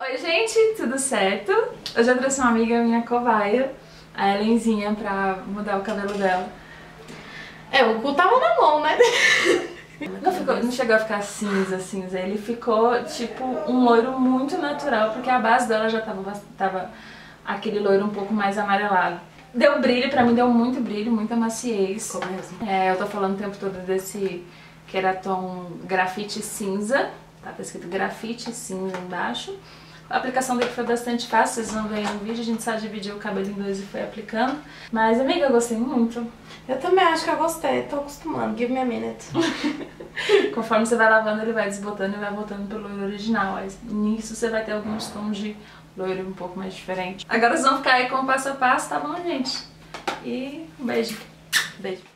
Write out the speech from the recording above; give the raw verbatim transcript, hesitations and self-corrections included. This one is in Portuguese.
Oi gente, tudo certo? Hoje eu trouxe uma amiga minha cobaia, a Helenzinha, pra mudar o cabelo dela. É, o cu tava na mão, né? Não, ficou, não chegou a ficar cinza, cinza, ele ficou tipo um loiro muito natural, porque a base dela já tava, tava aquele loiro um pouco mais amarelado. Deu brilho, pra mim deu muito brilho, muita maciez. Ficou mesmo. É, eu tô falando o tempo todo desse Keraton grafite cinza, tá, tá escrito grafite cinza embaixo. A aplicação dele foi bastante fácil, vocês vão ver no vídeo, a gente só dividiu o cabelo em dois e foi aplicando. Mas, amiga, eu gostei muito. Eu também acho que eu gostei, tô acostumando. Give me a minute. Conforme você vai lavando, ele vai desbotando e vai voltando pro loiro original. Aí, nisso você vai ter alguns tons de loiro um pouco mais diferente. Agora vocês vão ficar aí com o passo a passo, tá bom, gente? E um beijo. Beijo.